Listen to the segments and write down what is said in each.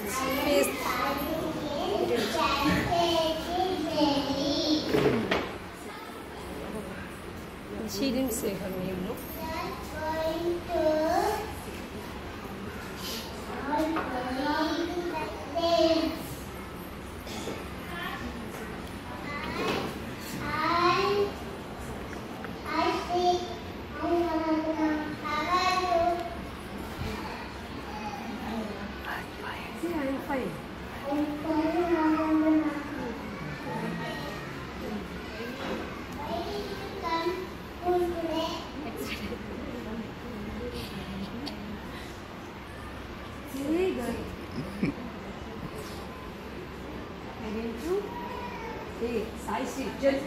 face. She didn't say her name, no? I'm fine. Hey, I see. Just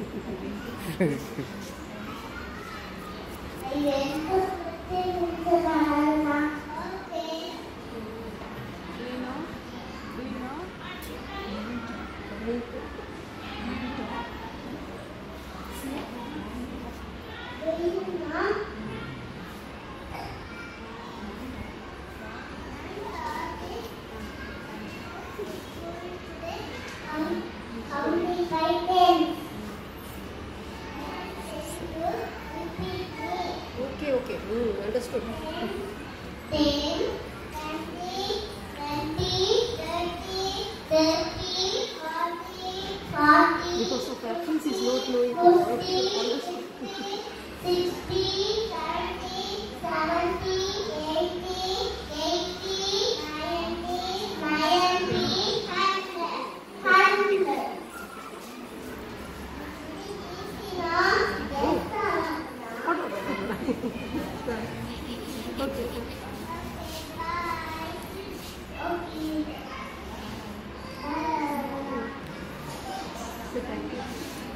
how many items? okay. Understood. 10, 20, 30, 40, Because of absence is not knowing. 50, 60, 70, 80, 90, 100. Okay. Thank you.